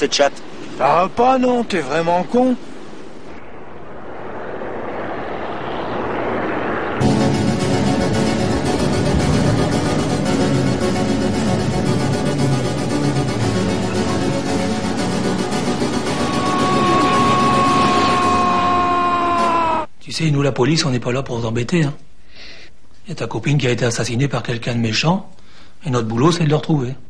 cette chatte. Ça va pas, non? T'es vraiment con? Tu sais, nous, la police, on n'est pas là pour t'embêter, hein. Y a ta copine qui a été assassinée par quelqu'un de méchant, et notre boulot, c'est de le retrouver.